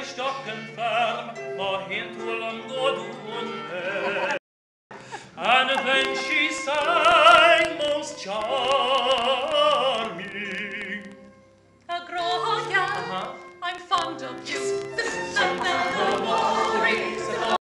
stock and firm, my hand will go down. And then she sang most charming. Groja, I'm fond of you.